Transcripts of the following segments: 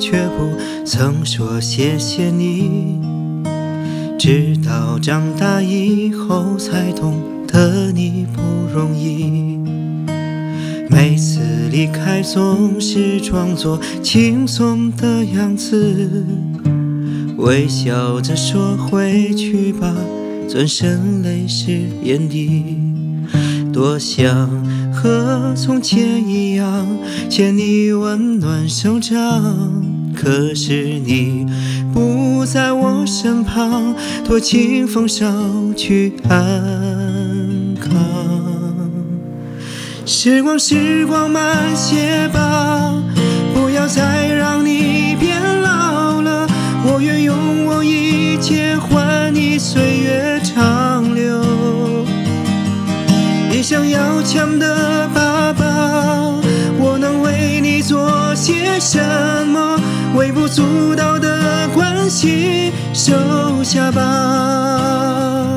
却不曾说谢谢你。直到长大以后才懂得你不容易，每次离开总是装作轻松的样子，微笑着说回去吧，转身泪湿眼底。多想和从前一样牵你温暖手掌，可是你不在我身旁，托清风捎去安康。时光慢些吧，不要再让你变老了，我愿用我一切换你岁月长流。你想要强的爸爸，我能为你做些什么？微不足道的关系收下吧。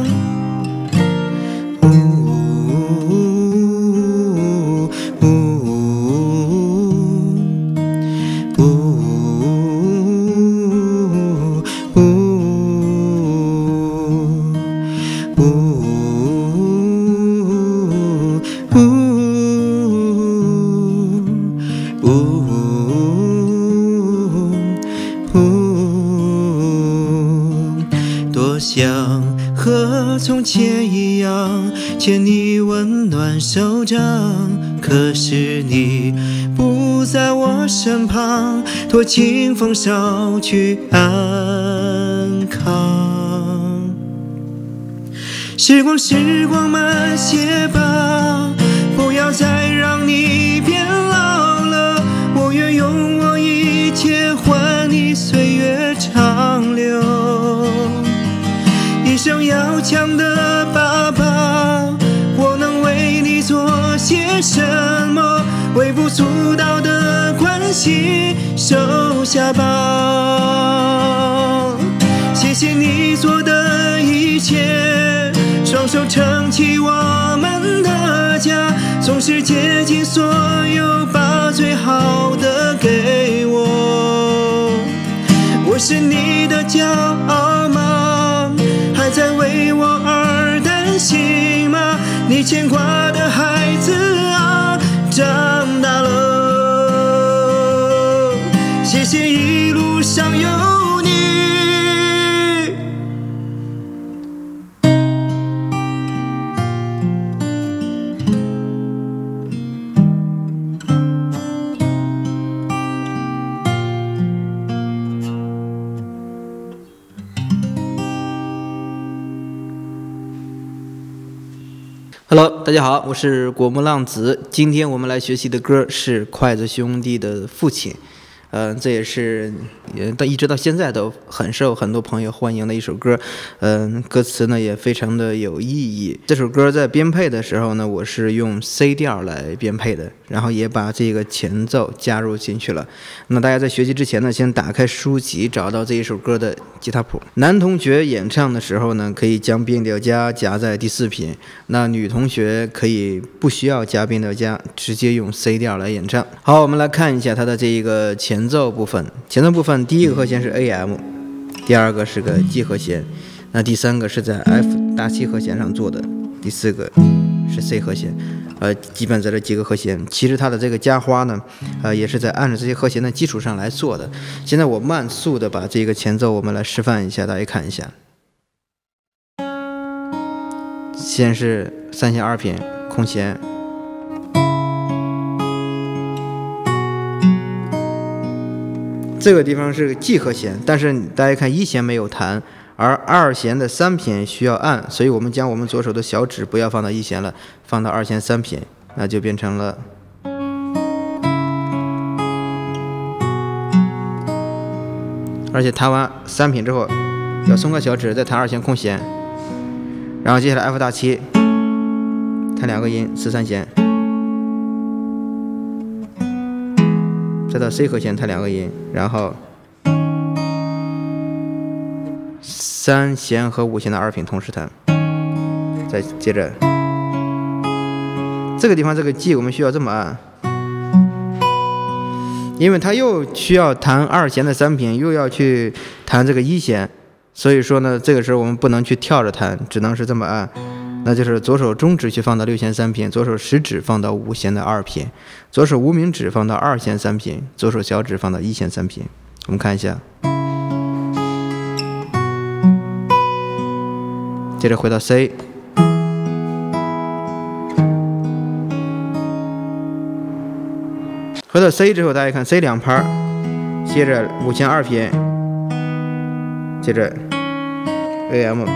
多想和从前一样牵你温暖手掌，可是你不在我身旁，托清风捎去安康。时光慢些吧，不要再让你变老了，我愿用我一切换你岁月长流。一生要强的爸爸，我能为你做些什么？微不足道的关系收下吧。谢谢你做的一切，双手撑起我们的家，总是竭尽所有把最好的给我。我是你的骄傲吗？还在为我而担心吗？你牵挂的孩子啊，长大了。谢谢一路上有你。Hello， 大家好，我是果木浪子。今天我们来学习的歌是筷子兄弟的《父亲》。这也是一直到现在都很受很多朋友欢迎的一首歌。歌词呢也非常的有意义。这首歌在编配的时候呢，我是用 C 调来编配的，然后也把这个前奏加入进去了。那大家在学习之前呢，先打开书籍，找到这一首歌的吉他谱。男同学演唱的时候呢，可以将变调加夹在第四品；那女同学可以不需要加变调加，直接用 C 调来演唱。好，我们来看一下它的这一个前奏部分。前奏部分第一个和弦是 AM， 第二个是个 G 和弦，那第三个是在 F 大7和弦上做的，第四个是 C 和弦。基本在这几个和弦，其实它的这个加花呢，也是在按照这些和弦的基础上来做的。现在我慢速的把这个前奏我们来示范一下，大家看一下。先是3弦2品空弦，这个地方是个 G 和弦，但是大家看1弦没有弹，而2弦的3品需要按，所以我们将我们左手的小指不要放到1弦了，放到2弦3品，那就变成了，而且弹完3品之后要松开小指，再弹2弦空弦，然后接下来 F 大7弹2个音，4、3弦，再到 C 和弦弹2个音，然后3弦和5弦的2品同时弹，再接着这个地方这个 G 我们需要这么按， 因为它又需要弹2弦的3品，又要去弹这个1弦，所以说呢，这个时候我们不能去跳着弹，只能是这么按，那就是左手中指去放到6弦3品，左手食指放到5弦的2品，左手无名指放到2弦3品，左手小指放到1弦3品。我们看一下，接着回到 C。回到 C 之后，大家看 C 2拍，接着5弦2品，接着 AM，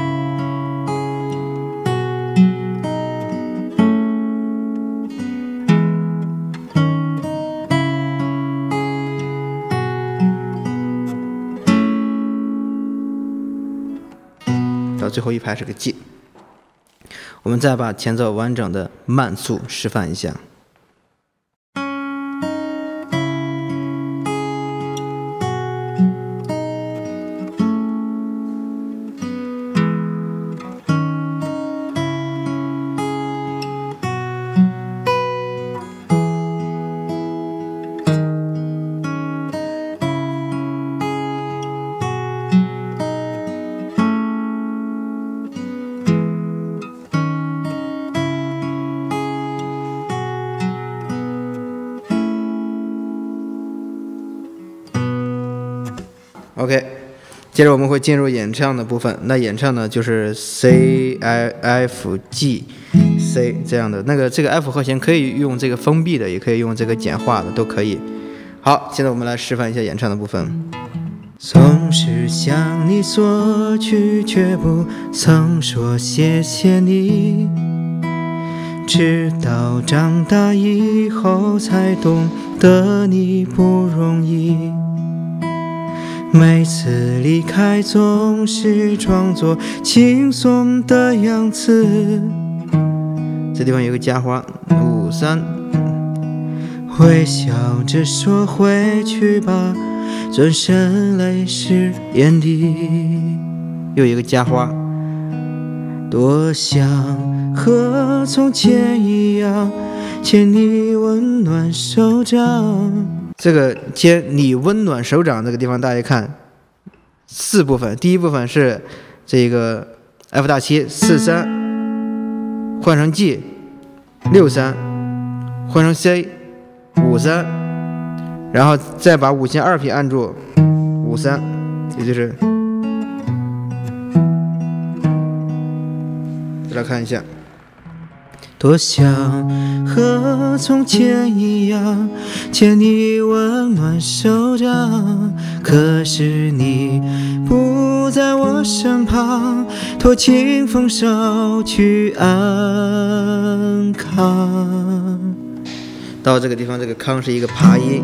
到最后一拍是个 G。我们再把前奏完整的慢速示范一下。OK， 接着我们会进入演唱的部分。那演唱呢，就是 C F G C 这样的。这个 F 和弦可以用这个封闭的，也可以用这个简化的，都可以。好，现在我们来示范一下演唱的部分。总是向你索取，却不曾说谢谢你。直到长大以后，才懂得你不容易。每次离开总是装作轻松的样子，这地方有个加花5、3，微笑着说回去吧，转身泪湿眼底，又一个加花，多想和从前一样牵你温暖手掌。这个牵你温暖手掌这个地方，大家看4部分。第一部分是这个 F 大7 4、3，换成 G 6、3，换成 C 5、3，然后再把5弦2品按住5、3，也就是再来看一下。多想和从前一样牵你温暖手掌，可是你不在我身旁，托清风捎去安康。到这个地方，这个康是一个爬音，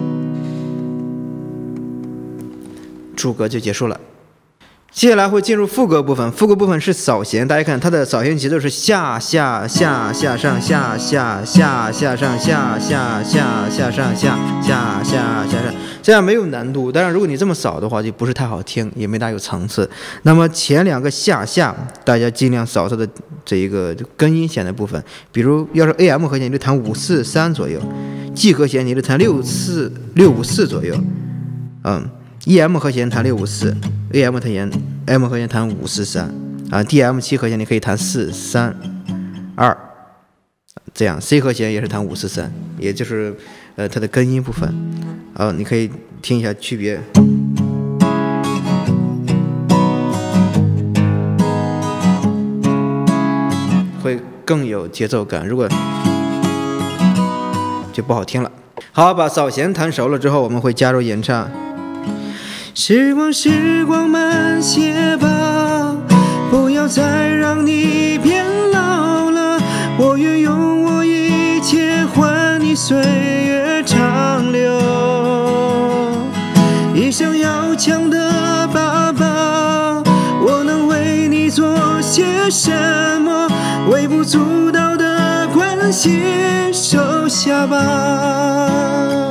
主歌就结束了。接下来会进入副歌部分，副歌部分是扫弦，大家看它的扫弦节奏是下下下下上下下下下上下下下下上下下下下上，这样没有难度。当然，如果你这么扫的话，就不是太好听，也没大有层次。那么前2个下下，大家尽量扫它的这一个根音弦的部分，比如要是 AM 和弦，你就弹5、4、3左右；G 和弦你就弹6、5、4左右。EM 和弦弹6、5、4，AM 和弦 M 和弦弹5、4、3啊 ，DM 7和弦你可以弹4、3、2，这样 C 和弦也是弹5、4、3，也就是它的根音部分。你可以听一下区别。会更有节奏感，如果就不好听了。好，把扫弦弹熟了之后，我们会加入演唱。时光慢些吧，不要再让你变老了，我愿用我一切换你岁月长流。一生要强的爸爸，我能为你做些什么？微不足道的关心收下吧。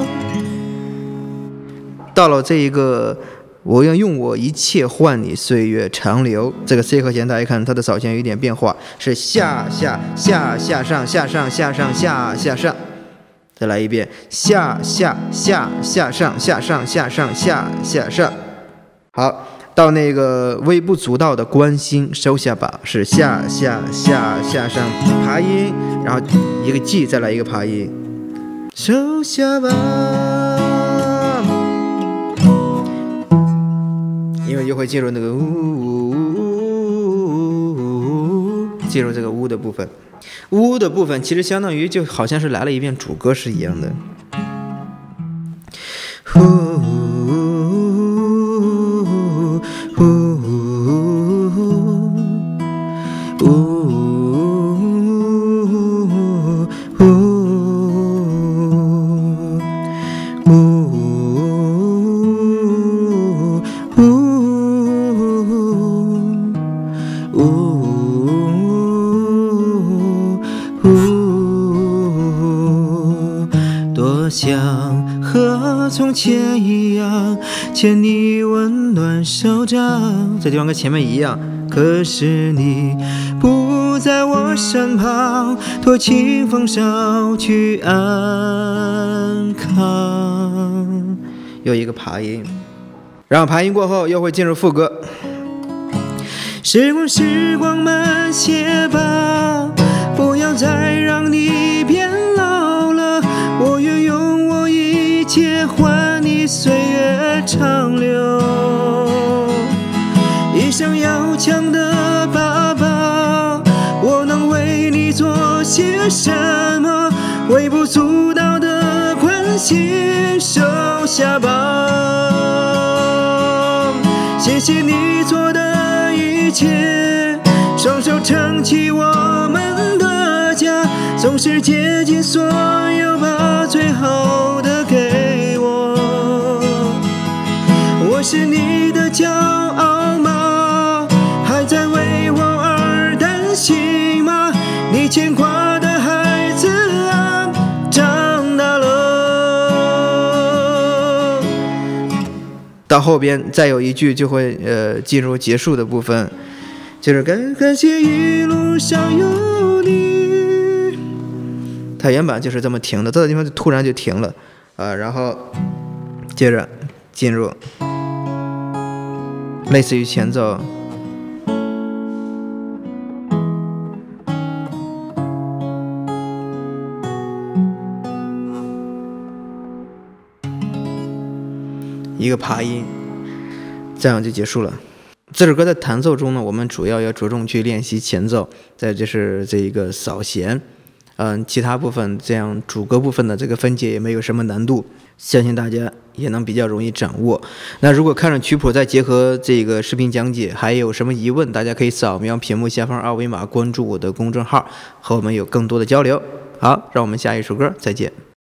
到了这一个我要用我一切换你岁月长流，这个 C 和弦大家看它的扫弦有一点变化，是下下下下上下上下上下下上， 再来一遍，下下下下上下上下上下下上。好，到那个微不足道的关心，收下吧，是下下下下上爬音，然后一个 G， 再来一个爬音，收下吧。因为就会进入那个进入这个呜的部分。呜的部分其实相当于就好像是来了一遍主歌是一样的。多想和从前一样牵你温暖手掌，这地方跟前面一样，可是你不在我身旁，托清风捎去安康。又一个爬音，然后爬音过后又会进入副歌。时光慢些吧，不要再让你变老了，我愿用我一切换你岁月长流。一生要强的爸爸，我能为你做些什么？微不足道的关心，收下吧。谢谢你做的一切，双手撑起我们的家，总是竭尽所有把最好的给我。我是你的骄傲吗？还在为我而担心吗？你牵挂的孩子啊，长大了。到后边再有一句就会进入结束的部分，就是感谢一路上有你。它原版就是这么停的，这个地方就突然就停了然后接着进入类似于前奏。一个爬音，这样就结束了。这首歌在弹奏中呢，我们主要着重去练习前奏，再就是这一个扫弦，其他部分这样主歌部分的这个分解也没有什么难度，相信大家也能比较容易掌握。那如果看了曲谱再结合这个视频讲解，还有什么疑问，大家可以扫描屏幕下方二维码关注我的公众号，和我们有更多的交流。好，让我们下一首歌再见。